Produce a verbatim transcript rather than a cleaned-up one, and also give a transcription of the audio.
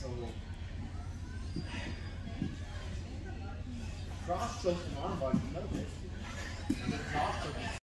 Cross-stroke and arm bar, you know this. And then cross-stroke